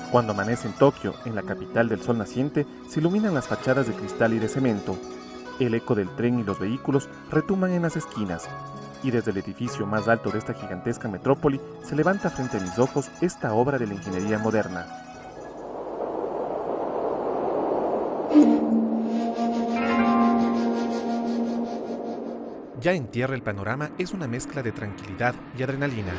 Cuando amanece en Tokio, en la capital del sol naciente, se iluminan las fachadas de cristal y de cemento. El eco del tren y los vehículos retumban en las esquinas. Y desde el edificio más alto de esta gigantesca metrópoli se levanta frente a mis ojos esta obra de la ingeniería moderna. Ya en tierra el panorama es una mezcla de tranquilidad y adrenalina.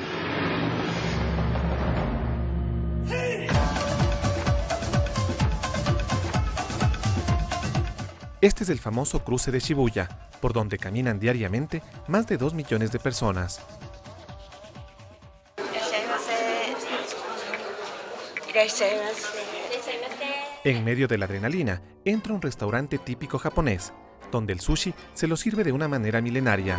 Este es el famoso cruce de Shibuya, por donde caminan diariamente más de 2 millones de personas. En medio de la adrenalina, entra un restaurante típico japonés, donde el sushi se lo sirve de una manera milenaria.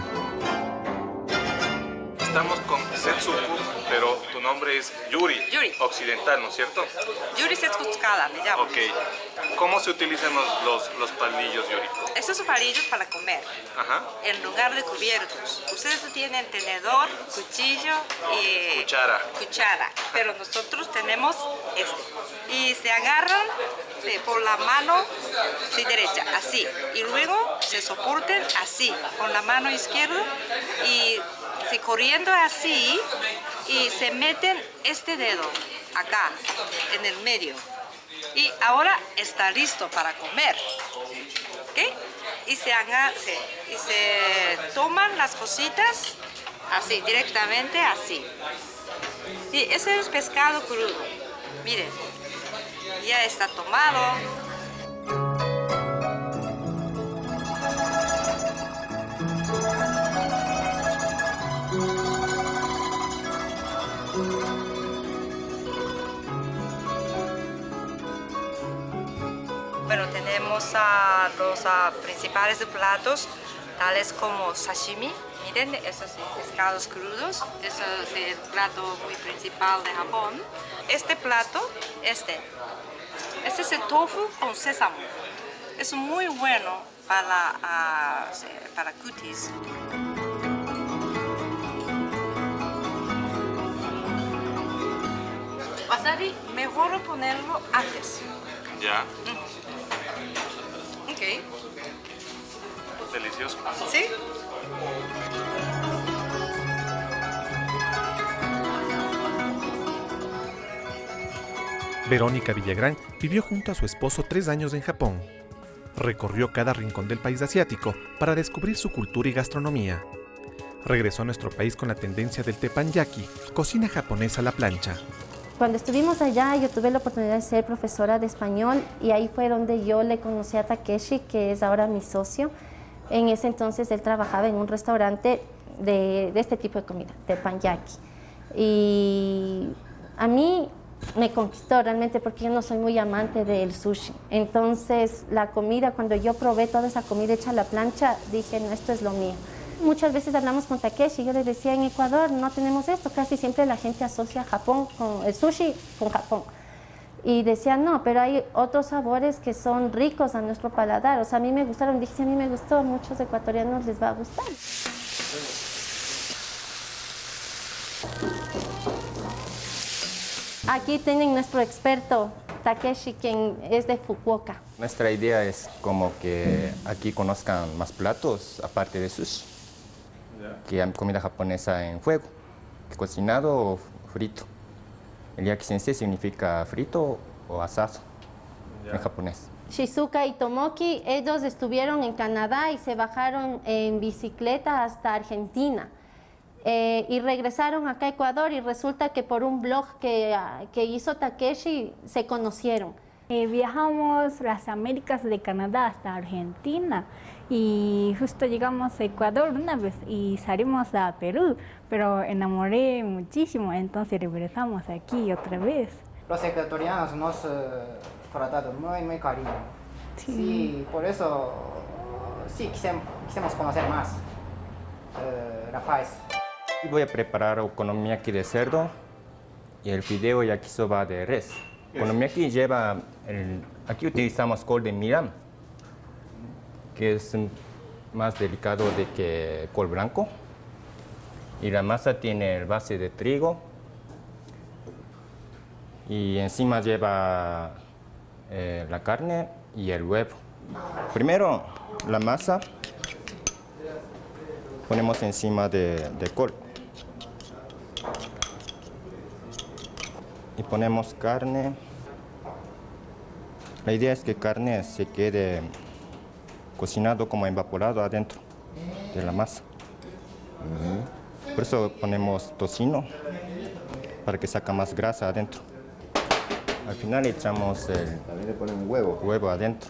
Estamos con Setsuku, pero tu nombre es Yuri. Yuri. Occidental, ¿no es cierto? Yuri Setsuku Tsukada, me llamo. Ok. ¿Cómo se utilizan los palillos, Yuri? Estos son palillos para comer, Ajá. en lugar de cubiertos. Ustedes tienen tenedor, cuchillo y cuchara, pero nosotros tenemos este. Y se agarran por la mano derecha, así. Y luego se soportan así, con la mano izquierda y se corriendo así y se meten este dedo acá, en el medio. Y ahora está listo para comer. ¿Ok? Y se toman las cositas así, directamente así. Y ese es pescado crudo. Miren, ya está tomado. Bueno, tenemos los principales platos, tales como sashimi. Miren, esos pescados crudos. Eso es el plato muy principal de Japón. Este plato, este es el tofu con sésamo. Es muy bueno para cutis. Wasabi, mejor ponerlo antes. Ya. Ok. Delicioso. ¿Sí? Verónica Villagrán vivió junto a su esposo 3 años en Japón. Recorrió cada rincón del país asiático para descubrir su cultura y gastronomía. Regresó a nuestro país con la tendencia del teppanyaki, cocina japonesa a la plancha. Cuando estuvimos allá, yo tuve la oportunidad de ser profesora de español y ahí fue donde yo le conocí a Takeshi, que es ahora mi socio. En ese entonces él trabajaba en un restaurante de este tipo de comida, teppanyaki. Y a mí me conquistó realmente porque yo no soy muy amante del sushi. Entonces la comida, cuando yo probé toda esa comida hecha a la plancha, dije, no, esto es lo mío. Muchas veces hablamos con Takeshi, yo le decía, en Ecuador no tenemos esto, casi siempre la gente asocia Japón con el sushi con Japón. Y decía, no, pero hay otros sabores que son ricos a nuestro paladar. O sea, a mí me gustaron, dije, si a mí me gustó, a muchos ecuatorianos les va a gustar. Aquí tienen nuestro experto, Takeshi, quien es de Fukuoka. Nuestra idea es como que aquí conozcan más platos, aparte de sushi, que hay comida japonesa en fuego, cocinado o frito. El yakisense significa frito o asado en japonés. Shizuka y Tomoki, ellos estuvieron en Canadá y se bajaron en bicicleta hasta Argentina. Y regresaron acá a Ecuador y resulta que por un blog que hizo Takeshi se conocieron. Viajamos las Américas de Canadá hasta Argentina y justo llegamos a Ecuador una vez y salimos a Perú, pero enamoré muchísimo, entonces regresamos aquí otra vez. Los ecuatorianos nos trataron muy cariño. Sí, por eso sí quisimos conocer más la país. Voy a preparar okonomiyaki de cerdo y el fideo yakisoba de res. Okonomiyaki lleva, aquí utilizamos col de miram, que es más delicado de que col blanco. Y la masa tiene el base de trigo Y encima lleva la carne y el huevo. Primero la masa ponemos encima de col. Y ponemos carne. La idea es que carne se quede cocinado como evaporado adentro de la masa. Por eso ponemos tocino, para que saca más grasa adentro. Al final echamos también le ponen huevo adentro.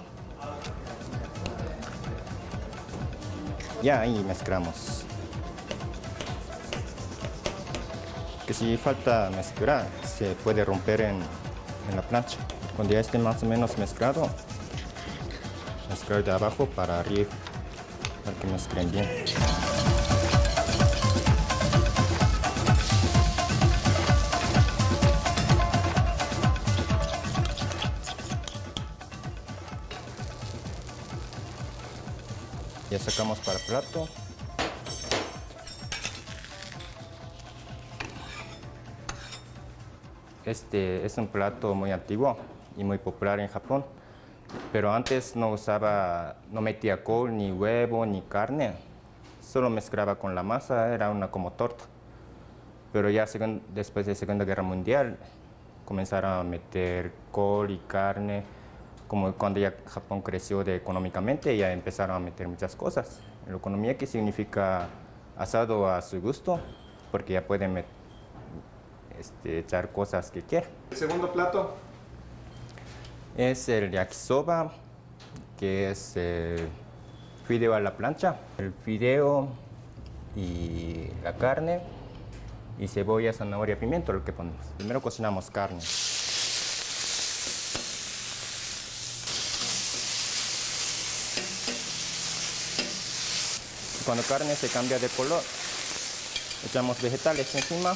Ya ahí mezclamos. Que si falta mezclar, se puede romper en la plancha. Cuando ya esté más o menos mezclado, mezclar de abajo para arriba, para que mezclen bien. Ya sacamos para plato. Este es un plato muy antiguo y muy popular en Japón, pero antes no metía col, ni huevo, ni carne, solo mezclaba con la masa, era una como torta. Pero ya después de la Segunda Guerra Mundial comenzaron a meter col y carne, como cuando ya Japón creció económicamente, ya empezaron a meter muchas cosas. La economía, que significa asado a su gusto, porque ya pueden echar cosas que quieran. ¿El segundo plato? Es el yakisoba, que es fideo a la plancha. El fideo y la carne, y cebolla, zanahoria, pimiento, lo que ponemos. Primero cocinamos carne. Cuando carne se cambia de color, echamos vegetales encima.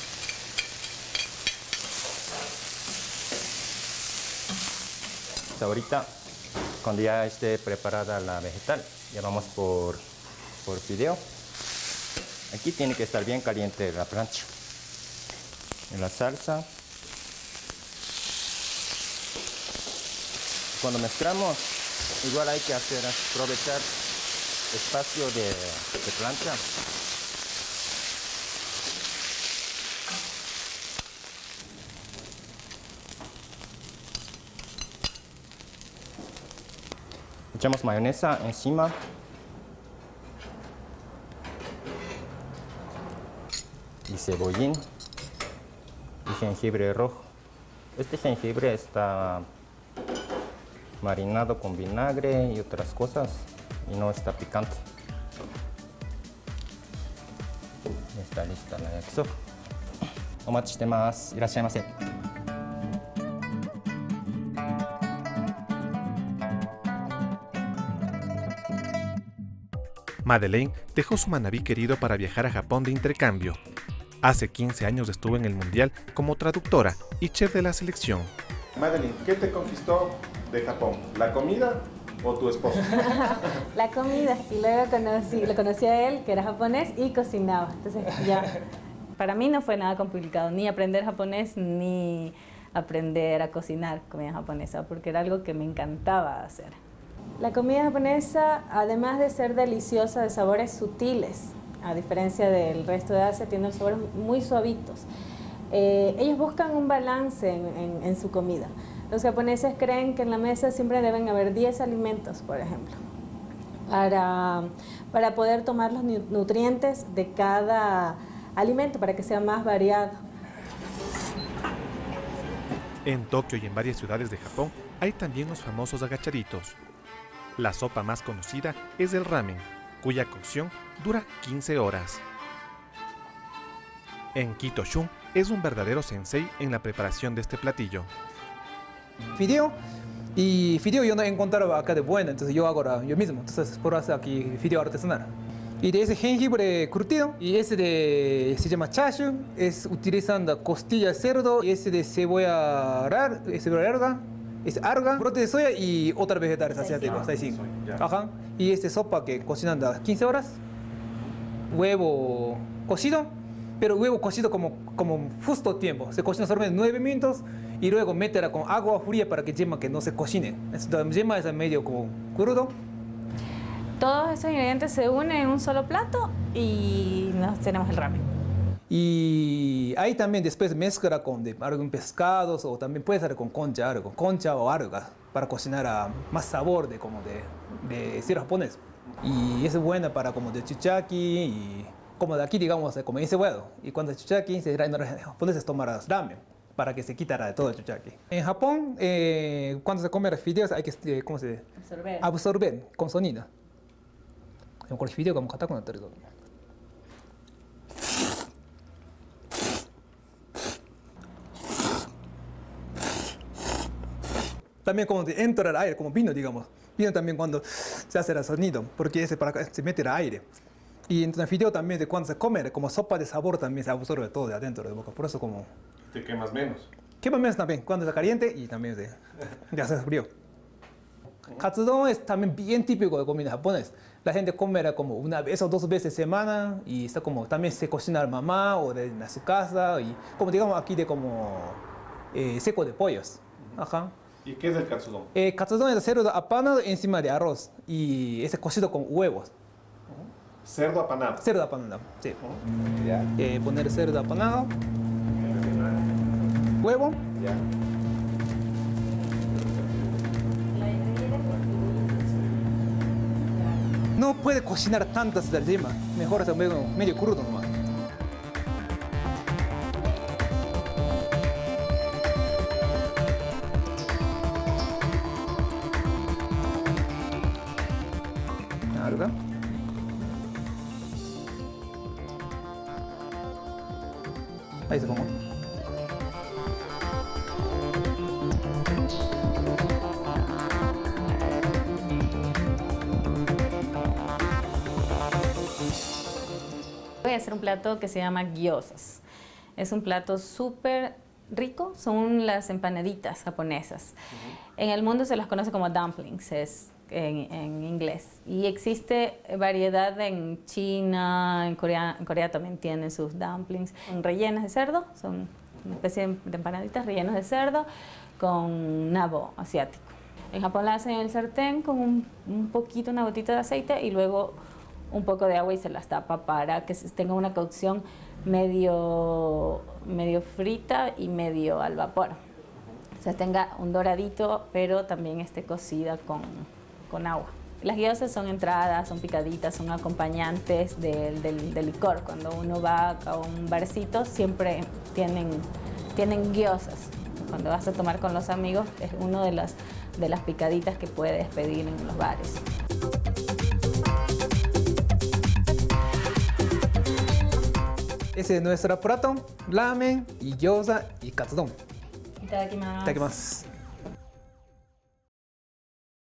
Ahorita, cuando ya esté preparada la vegetal, ya vamos por fideo. Aquí tiene que estar bien caliente la plancha. En la salsa. Cuando mezclamos, igual hay que aprovechar espacio de plancha. Echamos mayonesa encima. Y cebollín. Y jengibre rojo. Este jengibre está marinado con vinagre y otras cosas, y no está picante. Ya está lista la yakisoba. Omachi shitemasu. Irashaimase. Madeleine dejó su Manabí querido para viajar a Japón de intercambio. Hace 15 años estuvo en el Mundial como traductora y chef de la selección. Madeleine, ¿qué te conquistó de Japón? ¿La comida o tu esposo? La comida, y luego lo conocí a él, que era japonés y cocinaba. Entonces ya, para mí no fue nada complicado, ni aprender japonés, ni aprender a cocinar comida japonesa, porque era algo que me encantaba hacer. La comida japonesa, además de ser deliciosa, de sabores sutiles, a diferencia del resto de Asia, tiene sabores muy suavitos. Ellos buscan un balance en su comida. Los japoneses creen que en la mesa siempre deben haber 10 alimentos, por ejemplo, para poder tomar los nutrientes de cada alimento, para que sea más variado. En Tokio y en varias ciudades de Japón hay también los famosos agachaditos. La sopa más conocida es el ramen, cuya cocción dura 15 horas. En Quito, Shun es un verdadero sensei en la preparación de este platillo. Fideo, y fideo yo no encontraba acá de bueno, entonces yo hago yo mismo, entonces por hacer aquí fideo artesanal. Y de ese jengibre curtido, y ese se llama chashu, es utilizando costilla de cerdo, y ese de cebolla larga, es arga, brote de soya y otras vegetales asiáticos, ajá. Y sopa que cocinan a 15 horas, huevo cocido, pero huevo cocido como justo tiempo, se cocina solamente 9 minutos y luego meterla con agua fría para que yema que no se cocine. Entonces, yema es medio como crudo. Todos estos ingredientes se unen en un solo plato y nos tenemos el ramen. Y ahí también después mezcla con algún pescados o también puede ser con concha o algas para cocinar más sabor de estilo japonés. Y es buena para como de chuchaki y como de aquí digamos como encebollado. Y cuando es chuchaki, los japoneses toman ramen para que se quitara de todo el chuchaki. En Japón, cuando se come los fideos hay que absorber con sonido. これフィデオがもう硬くなってるぞ。También cuando entra el aire, como vino, digamos. Vino también cuando se hace el sonido, porque ese para acá se mete el aire. Y en el fideo también, de cuando se come, como sopa de sabor también se absorbe todo de adentro de la boca. Por eso como... Te quemas menos. Quema menos también, cuando está caliente y también ya se frío. Katsudon es también bien típico de comida japonesa. La gente come como una vez o dos veces a semana y está como, también se cocina a mamá o en su casa y como digamos aquí de como seco de pollos. Ajá. ¿Y qué es el katsudon? Katsudon es cerdo apanado encima de arroz y es cocido con huevos. ¿Cerdo apanado? Cerdo apanado, sí. Poner cerdo apanado, huevo. No puede cocinar tantas de yema, mejor es medio crudo nomás. Alga. Ahí se pongo. Voy a hacer un plato que se llama gyozas. Es un plato súper rico, son las empanaditas japonesas. En el mundo se las conoce como dumplings, en inglés. Y existe variedad en China, en Corea también tienen sus dumplings. Son rellenas de cerdo, son una especie de empanaditas rellenas de cerdo con nabo asiático. En Japón la hacen en el sartén con un poquito, una gotita de aceite y luego un poco de agua y se las tapa para que tenga una cocción medio frita y medio al vapor. O sea, tenga un doradito, pero también esté cocida con agua. Las gyozas son entradas, son picaditas, son acompañantes del licor. Cuando uno va a un barcito, siempre tienen gyozas. Cuando vas a tomar con los amigos, es una de las picaditas que puedes pedir en los bares. Ese es nuestro plato, ramen y gyoza y katsudon. Itadakimasu. Itadakimasu.